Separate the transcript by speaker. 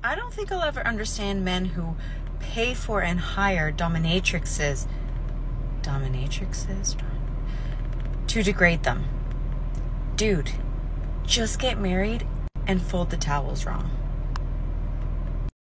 Speaker 1: I don't think I'll ever understand men who pay for and hire dominatrixes to degrade them. Dude, just get married and fold the towels wrong.